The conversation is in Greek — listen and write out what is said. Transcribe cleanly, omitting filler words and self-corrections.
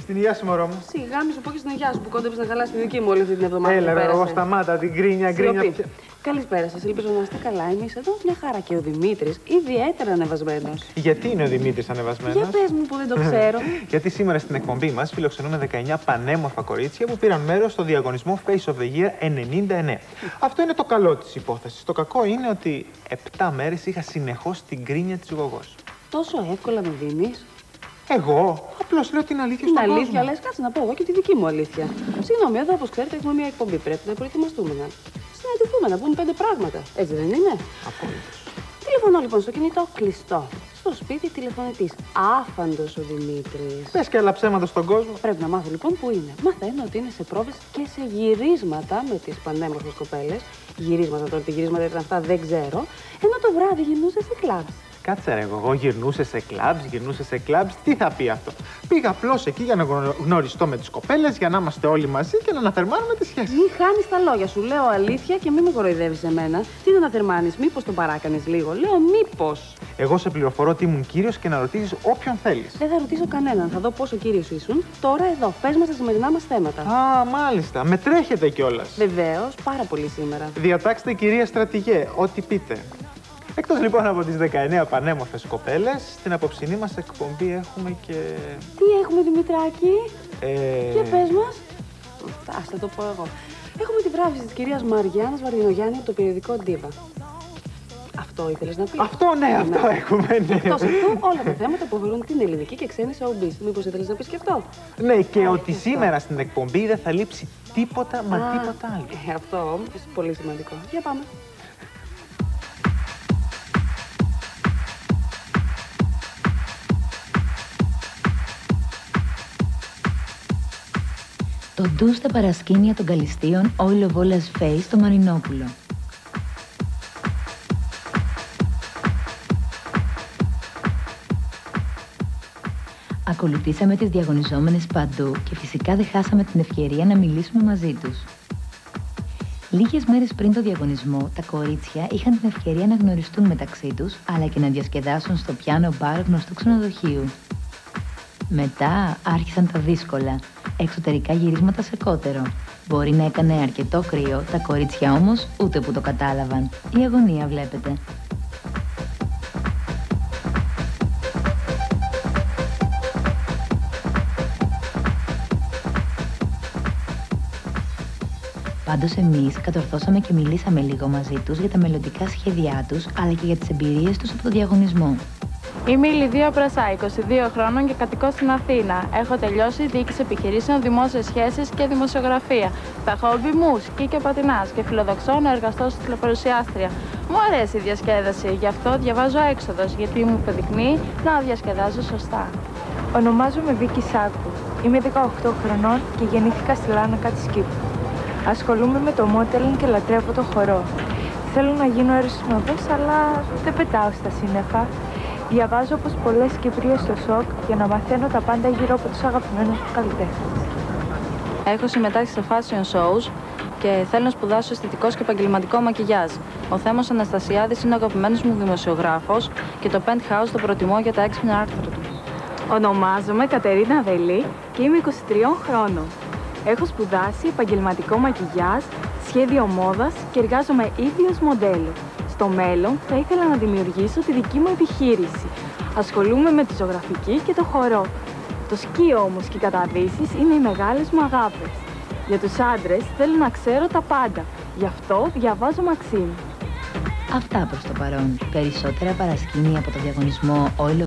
Στην υγεία σου, μωρό μου. Σιγά μη σου πω και στην υγεία σου που κόντεψε να χαλάσει τη δική μου όλη αυτή την εβδομάδα. Έλα, ρε, εγώ σταμάτα την γκρίνια. Καλησπέρα σας. Ελπίζω να είστε καλά. Εμείς εδώ μια χαρά και ο Δημήτρης ιδιαίτερα ανεβασμένος. Γιατί είναι ο Δημήτρης ανεβασμένος? Για πες μου που δεν το ξέρω. Γιατί σήμερα στην εκπομπή μας φιλοξενούμε 19 πανέμορφα κορίτσια που πήραν μέρος στο διαγωνισμό Face of the Year 99. Αυτό είναι το καλό της υπόθεσης. Το κακό είναι ότι 7 μέρες είχα συνεχώς την γκρίνια της γογός. Τόσο εύκολα με δίνεις? Εγώ απλώς λέω την αλήθεια στον κόσμο. Την αλήθεια λες, κάτσε να πω εγώ και τη δική μου αλήθεια. Συγγνώμη, εδώ όπως ξέρετε έχουμε μια εκπομπή. Πρέπει να προετοιμαστούμε να συναντηθούμε, να πούμε 5 πράγματα. Έτσι δεν είναι? Απόλυτος. Τηλεφωνώ λοιπόν στο κινητό κλειστό. Στο σπίτι τηλεφωνητής. Άφαντος ο Δημήτρης. Πες και άλλα ψέματα στον κόσμο. Πρέπει να μάθω λοιπόν που είναι. Μαθαίνω ότι είναι σε πρόβες και σε γυρίσματα με τις πανέμορφες κοπέλες. Γυρίσματα τώρα, τι γυρίσματα ήταν αυτά δεν ξέρω. Ενώ το βράδυ γυρνούσε σε κλαμπς. Κάτσε ρε, εγώ γυρνούσε σε κλαμπς, τι θα πει αυτό? Πήγα απλώς εκεί για να γνωριστώ με τις κοπέλες, για να είμαστε όλοι μαζί και να αναθερμάνουμε τις σχέσεις. Μη χάνεις τα λόγια σου, λέω αλήθεια και μην με κοροϊδεύεις εμένα. Τι να αναθερμάνεις, μήπως τον παράκανες λίγο? Λέω μήπως. Εγώ σε πληροφορώ ότι ήμουν κύριος και να ρωτήσεις όποιον θέλεις. Δεν θα ρωτήσω κανέναν, θα δω πόσο κύριος ήσουν. Τώρα εδώ, πες μας τα σημερινά μας θέματα. Α, μάλιστα, με τρέχετε κιόλας. Βεβαίως, πάρα πολύ σήμερα. Διατάξτε, κυρία στρατηγέ, ό,τι πείτε. Εκτός λοιπόν από τις 19 πανέμορφες κοπέλες, στην απόψινή μας εκπομπή έχουμε και... Τι έχουμε, Δημητράκη? Για πες μας. Ας θα το πω εγώ. Έχουμε τη βράβευση της κυρίας Μαριάννας Βαρδινογιάννη από το περιοδικό Diva. Αυτό ήθελες να πεις? Αυτό, ναι, αυτό έχουμε, ναι. Εκτός αυτού, όλα τα θέματα που αφορούν την ελληνική και ξένη showbiz. Μήπως ήθελες να πεις και αυτό? Ναι, και ότι σήμερα στην εκπομπή δεν θα λείψει τίποτα, μα τίποτα άλλο. Αυτό όμως, πολύ σημαντικό. Για πάμε. Το ντου στα παρασκήνια των Καλυστείων Oil of Ola's Face στο Μαρινόπουλο. Ακολουθήσαμε τις διαγωνιζόμενες παντού και φυσικά δεν χάσαμε την ευκαιρία να μιλήσουμε μαζί τους. Λίγες μέρες πριν το διαγωνισμό, τα κορίτσια είχαν την ευκαιρία να γνωριστούν μεταξύ τους, αλλά και να διασκεδάσουν στο πιάνο μπαρ γνωστού ξενοδοχείου. Μετά άρχισαν τα δύσκολα. Εξωτερικά γυρίσματα σε κότερο. Μπορεί να έκανε αρκετό κρύο, τα κορίτσια όμως ούτε που το κατάλαβαν. Η αγωνία βλέπετε. Πάντως εμείς κατορθώσαμε και μιλήσαμε λίγο μαζί τους για τα μελλοντικά σχέδιά τους, αλλά και για τις εμπειρίες τους από το διαγωνισμό. Είμαι η Λιδία Πρασά, 22 χρόνων και κατοικώ στην Αθήνα. Έχω τελειώσει διοίκηση επιχειρήσεων, δημόσιες σχέσεις και δημοσιογραφία. Τα χόμπι μου, σκι και πατινάς και φιλοδοξώ να εργαστώ ως τηλεπαρουσιάστρια. Μου αρέσει η διασκέδαση, γι' αυτό διαβάζω έξοδος, γιατί μου υποδεικνύει να διασκεδάζω σωστά. Ονομάζομαι Βίκη Σάκου. Είμαι 18 χρονών και γεννήθηκα στη Λάρνακα της Κύπρου. Ασχολούμαι με το modeling και λατρεύω το χορό. Θέλω να γίνω αεροσυνοδός, αλλά δεν πετάω στα σύννεφα. Διαβάζω όπως πολλές Κυπρίες στο σοκ για να μαθαίνω τα πάντα γύρω από τους αγαπημένους μου καλλιτέχνες. Έχω συμμετάσχει σε fashion shows και θέλω να σπουδάσω αισθητικός και επαγγελματικό μακιγιάζ. Ο Θέμος Αναστασιάδης είναι ο αγαπημένος μου δημοσιογράφος και το Penthouse το προτιμώ για τα έξυπνα άρθρα του. Ονομάζομαι Κατερίνα Βελή και είμαι 23 χρόνων. Έχω σπουδάσει επαγγελματικό μακιγιάζ, σχέδιο μόδας και εργάζομαι ίδιος μοντέλο. Στο μέλλον θα ήθελα να δημιουργήσω τη δική μου επιχείρηση. Ασχολούμαι με τη ζωγραφική και το χορό. Το σκι όμως και οι καταδύσεις είναι οι μεγάλες μου αγάπες. Για τους άντρες θέλω να ξέρω τα πάντα. Γι' αυτό διαβάζω Μαξίμ. Αυτά προς το παρόν. Περισσότερα παρασκήνια από το διαγωνισμό Oil